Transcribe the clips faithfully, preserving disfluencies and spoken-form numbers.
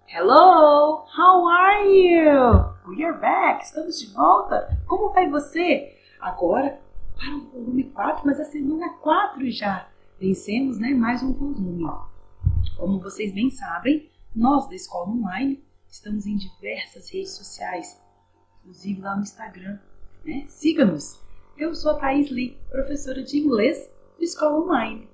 Hello, how are you? We are back, estamos de volta. Como vai você? Agora para o volume quatro, mas a semana quatro já. Vencemos, né, mais um volume. Como vocês bem sabem, nós da Escola Online estamos em diversas redes sociais, inclusive lá no Instagram, né? Siga-nos. Eu sou a Thaís Lee, professora de inglês da Escola Online.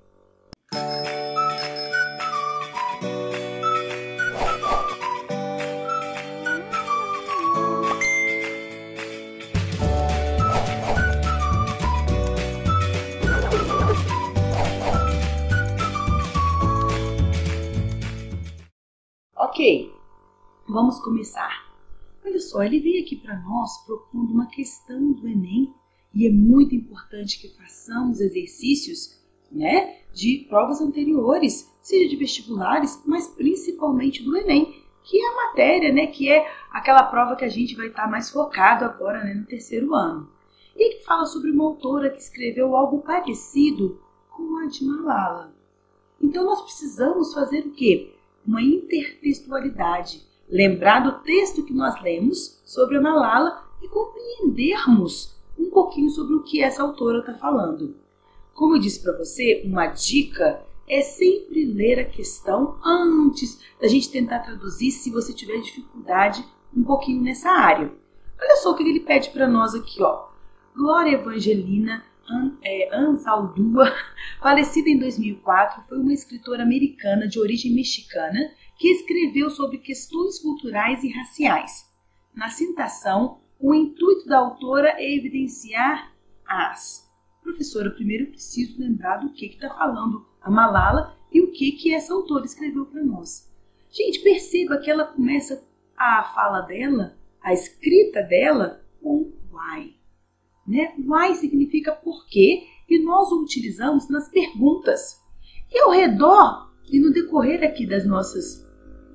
Ok, vamos começar. Olha só, ele veio aqui para nós propondo uma questão do Enem e é muito importante que façamos exercícios, né, de provas anteriores, seja de vestibulares, mas principalmente do Enem, que é a matéria, né, que é aquela prova que a gente vai estar mais focado agora, né, no terceiro ano. E ele fala sobre uma autora que escreveu algo parecido com a de Malala. Então nós precisamos fazer o quê? Uma intertextualidade, lembrar do texto que nós lemos sobre a Malala e compreendermos um pouquinho sobre o que essa autora está falando. Como eu disse para você, uma dica é sempre ler a questão antes da gente tentar traduzir se você tiver dificuldade um pouquinho nessa área. Olha só o que ele pede para nós aqui, ó. Glória Evangelina An, é, Anzaldúa, falecida em dois mil e quatro, foi uma escritora americana de origem mexicana que escreveu sobre questões culturais e raciais. Na citação, o intuito da autora é evidenciar as... Professora, primeiro eu preciso lembrar do que está falando a Malala e o que, que essa autora escreveu para nós. Gente, perceba que ela começa a fala dela, a escrita dela, com why. Né? Why significa porquê e nós o utilizamos nas perguntas. E ao redor e no decorrer aqui das nossas,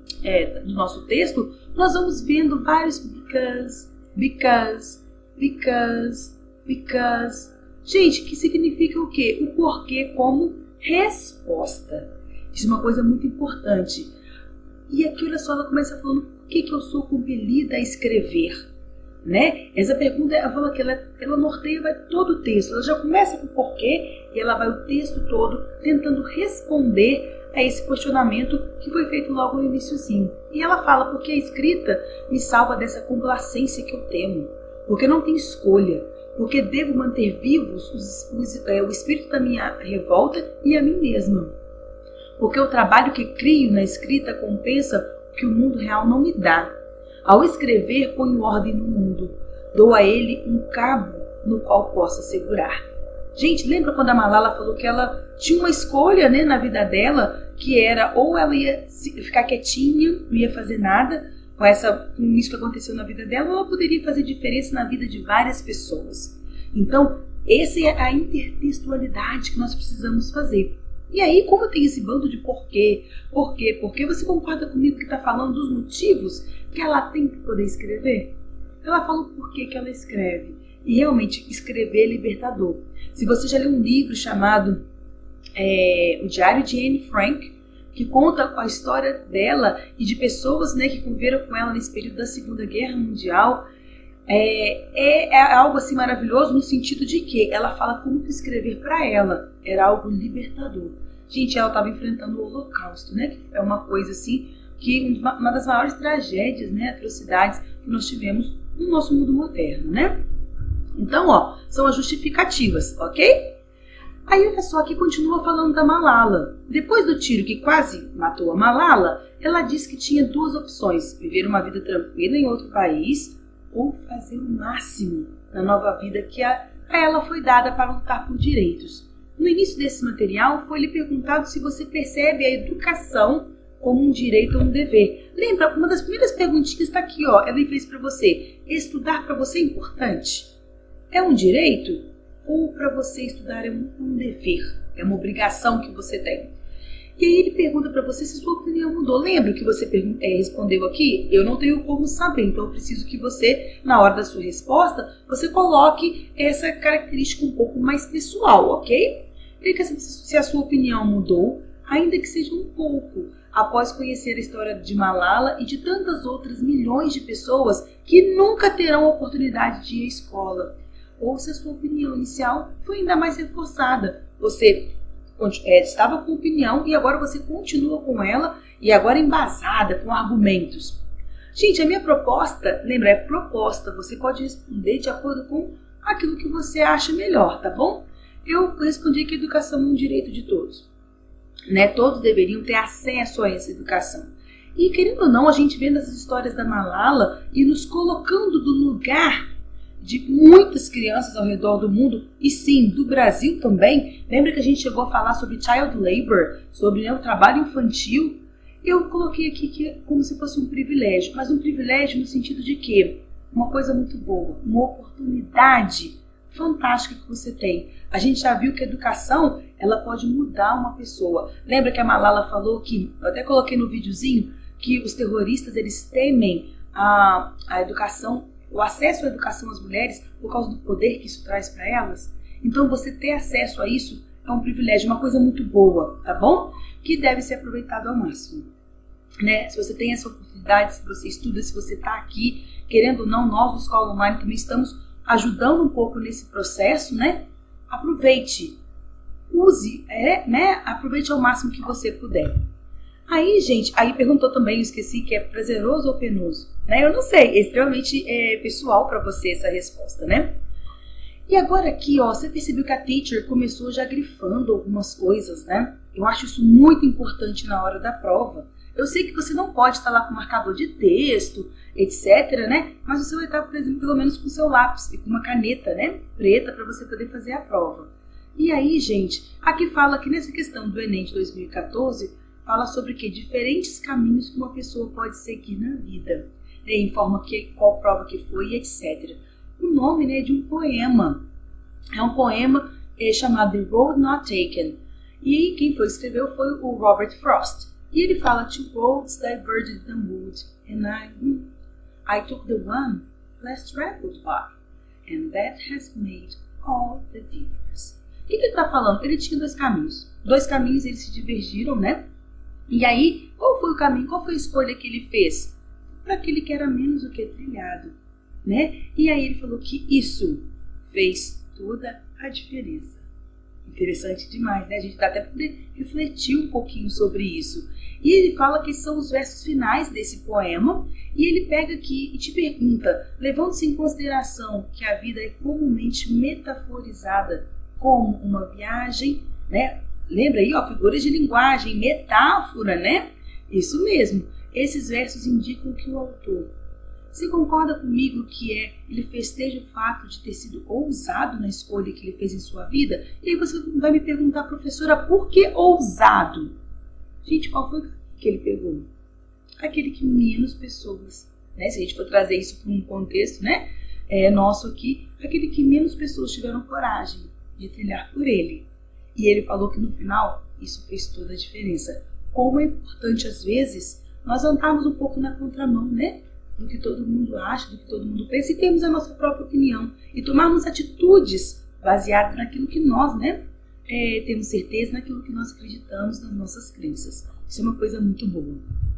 é, do nosso texto, nós vamos vendo vários because, because, because, because. Gente, que significa o quê? O porquê como resposta. Isso é uma coisa muito importante. E aqui, olha só, ela começa falando por que, que eu sou compelida a escrever. Né? Essa pergunta, ela fala que ela, ela norteia vai todo o texto. Ela já começa com o porquê e ela vai o texto todo tentando responder a esse questionamento que foi feito logo no iniciozinho. E ela fala, porque a escrita me salva dessa complacência que eu temo. Porque não tenho escolha. Porque devo manter vivos os, os, é, o espírito da minha revolta e a mim mesma. Porque o trabalho que crio na escrita compensa o que o mundo real não me dá. Ao escrever, ponho ordem no mundo. Dou a ele um cabo no qual possa segurar. Gente, lembra quando a Malala falou que ela tinha uma escolha, né, na vida dela, que era ou ela ia ficar quietinha, não ia fazer nada, com, essa, com isso que aconteceu na vida dela, ou ela poderia fazer diferença na vida de várias pessoas. Então, essa é a intertextualidade que nós precisamos fazer. E aí, como tem esse bando de porquê, porquê, porquê, você concorda comigo que está falando dos motivos que ela tem que poder escrever? Ela fala o porquê que ela escreve. E realmente, escrever é libertador. Se você já leu um livro chamado é, O Diário de Anne Frank, que conta a história dela e de pessoas, né, que conviveram com ela nesse período da Segunda Guerra Mundial, é, é, é algo assim maravilhoso no sentido de que ela fala como que escrever para ela era algo libertador. Gente, ela estava enfrentando o Holocausto, né, que é uma coisa assim, que uma das maiores tragédias, né, atrocidades que nós tivemos no nosso mundo moderno, né? Então, ó, são as justificativas, ok? Aí, olha só, aqui continua falando da Malala. Depois do tiro que quase matou a Malala, ela disse que tinha duas opções: viver uma vida tranquila em outro país ou fazer o máximo na nova vida que a, a ela foi dada para lutar por direitos. No início desse material, foi-lhe perguntado se você percebe a educação como um direito ou um dever. Lembra, uma das primeiras perguntinhas está aqui, ó. Ela fez para você: estudar para você é importante? É um direito? Ou para você estudar é um, um dever? É uma obrigação que você tem? E aí ele pergunta para você se sua opinião mudou. Lembra que você é, respondeu aqui? Eu não tenho como saber, então eu preciso que você, na hora da sua resposta, você coloque essa característica um pouco mais pessoal, ok? Ele quer saber se a sua opinião mudou, ainda que seja um pouco. após conhecer a história de Malala e de tantas outras milhões de pessoas que nunca terão a oportunidade de ir à escola. Ou se a sua opinião inicial foi ainda mais reforçada. Você é, estava com opinião e agora você continua com ela e agora embasada com argumentos. Gente, a minha proposta, lembra, é proposta, você pode responder de acordo com aquilo que você acha melhor, tá bom? Eu respondi que a educação é um direito de todos, né? Todos deveriam ter acesso a essa educação. E querendo ou não, a gente vendo as histórias da Malala e nos colocando no lugar de muitas crianças ao redor do mundo, e sim, do Brasil também. Lembra que a gente chegou a falar sobre child labor, sobre, né, o trabalho infantil? Eu coloquei aqui que é como se fosse um privilégio, mas um privilégio no sentido de que uma coisa muito boa, uma oportunidade fantástica que você tem. A gente já viu que a educação, ela pode mudar uma pessoa. Lembra que a Malala falou que, eu até coloquei no videozinho, que os terroristas, eles temem a, a educação, o acesso à educação às mulheres por causa do poder que isso traz para elas? Então você ter acesso a isso é um privilégio, uma coisa muito boa, tá bom? Que deve ser aproveitado ao máximo, né? Se você tem essa oportunidade, se você estuda, se você está aqui, querendo ou não, nós do Escola Online também estamos ajudando um pouco nesse processo, né? Aproveite, use, é, né? Aproveite ao máximo que você puder. Aí, gente, aí perguntou também, eu esqueci, que é prazeroso ou penoso, né? Eu não sei, é extremamente é, pessoal para você essa resposta, né? E agora aqui, ó, você percebeu que a teacher começou já grifando algumas coisas, né? Eu acho isso muito importante na hora da prova. Eu sei que você não pode estar lá com marcador de texto, etcétera, né? Mas você vai estar, por exemplo, pelo menos com seu lápis e com uma caneta, né? Preta, para você poder fazer a prova. E aí, gente, aqui fala que nessa questão do Enem de dois mil e quatorze, fala sobre o que? Diferentes caminhos que uma pessoa pode seguir na vida. Né? Informa que, qual prova que foi, etcétera. O nome, né, é de um poema. É um poema é, chamado The Road Not Taken. E quem foi escreveu foi o Robert Frost. E ele fala: Two roads diverged the wood, and I, I took the one less traveled by, and that has made all the difference. O que, que ele está falando? Ele tinha dois caminhos. Dois caminhos, eles se divergiram, né? E aí, qual foi o caminho? Qual foi a escolha que ele fez? Para aquele que era menos do que trilhado, né? E aí ele falou que isso fez toda a diferença. Interessante demais, né? A gente dá até para poder refletir um pouquinho sobre isso. E ele fala que são os versos finais desse poema, e ele pega aqui e te pergunta, levando-se em consideração que a vida é comumente metaforizada como uma viagem, né? Lembra aí, ó, figuras de linguagem, metáfora, né? Isso mesmo. Esses versos indicam que o autor, você concorda comigo que é, ele festeja o fato de ter sido ousado na escolha que ele fez em sua vida? E aí você vai me perguntar, professora, por que ousado? Gente, qual foi que ele pegou? Aquele que menos pessoas, né? Se a gente for trazer isso para um contexto, né, é, nosso aqui, aquele que menos pessoas tiveram coragem de trilhar por ele. E ele falou que no final isso fez toda a diferença. Como é importante, às vezes, nós andarmos um pouco na contramão, né? Do que todo mundo acha, do que todo mundo pensa, e termos a nossa própria opinião. E tomarmos atitudes baseadas naquilo que nós, né? É, temos certeza, naquilo que nós acreditamos, nas nossas crenças. Isso é uma coisa muito boa.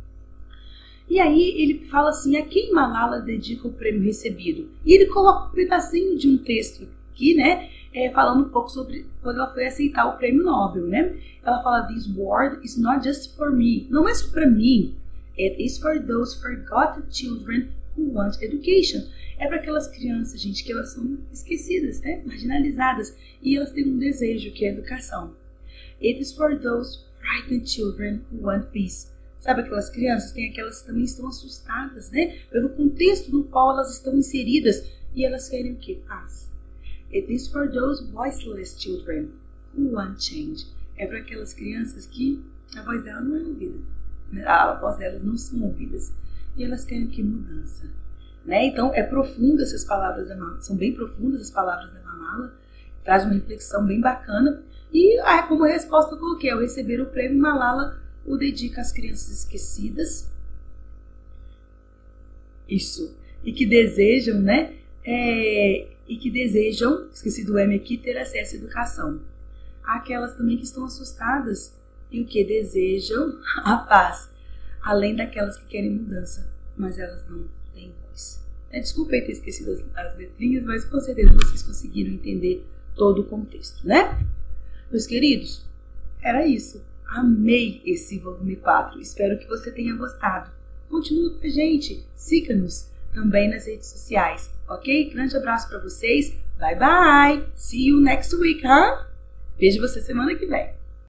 E aí ele fala assim, a quem Malala dedica o prêmio recebido? E ele coloca um pedacinho de um texto aqui, né? É, falando um pouco sobre quando ela foi aceitar o prêmio Nobel, né? Ela fala, this award is not just for me. Não é só para mim. It is for those forgotten children who want education. É para aquelas crianças, gente, que elas são esquecidas, né? Marginalizadas. E elas têm um desejo, que é a educação. It is for those frightened children who want peace. Sabe aquelas crianças? Tem aquelas que também estão assustadas, né? Pelo contexto no qual elas estão inseridas. E elas querem o quê? Paz. It is for those voiceless children who want change. É para aquelas crianças que a voz dela não é ouvida. A voz delas não são ouvidas. E elas querem que mudança. Né? Então, é profunda essas palavras da Malala. São bem profundas as palavras da Malala. Traz uma reflexão bem bacana. E aí, como resposta, eu coloquei, ao receber o prêmio, Malala o dedica às crianças esquecidas. Isso. E que desejam, né? É... e que desejam, esqueci do M aqui, ter acesso à educação. Há aquelas também que estão assustadas e o que desejam a paz. além daquelas que querem mudança, mas elas não têm voz. É, desculpa aí ter esquecido as, as letrinhas, mas com certeza vocês conseguiram entender todo o contexto, né? Meus queridos, era isso. Amei esse volume quatro. Espero que você tenha gostado. Continue com a gente. Siga-nos também nas redes sociais, ok? Grande abraço para vocês. Bye, bye. See you next week, huh? Vejo você semana que vem.